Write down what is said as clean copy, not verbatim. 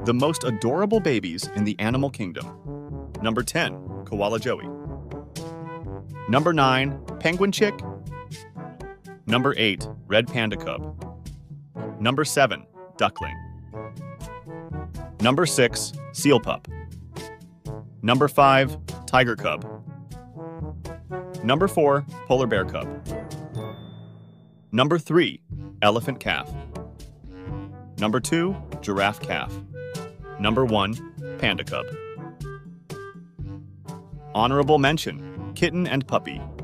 The most adorable babies in the animal kingdom. Number 10, Koala Joey. Number 9, Penguin Chick. Number 8, Red Panda Cub. Number 7, Duckling. Number 6, Seal Pup. Number 5, Tiger Cub. Number 4, Polar Bear Cub. Number 3, Elephant Calf. Number 2, Giraffe Calf. Number 1, Panda Cub. Honorable mention, Kitten and Puppy.